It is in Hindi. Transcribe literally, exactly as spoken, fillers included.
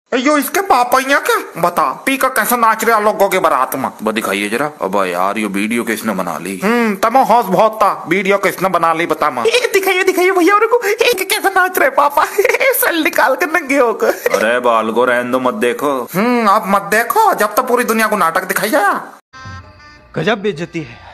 यो इसके पापा ही क्या बता पी का कैसा नाच रहा लोगों के बारात में। अब दिखाइए जरा। अब यार ये वीडियो किसने बना ली? हम्म तमो हौस बहुत था। वीडियो किसने बना ली बता मां। दिखाइए दिखाइए भैया और को एक कैसा नाच रहे पापा सल निकाल कर नंगे होकर। अरे बाल को रहने दो, मत देखो। हम्म आप मत देखो जब तक पूरी दुनिया को नाटक दिखाई जाए। गजब बेइज्जती है।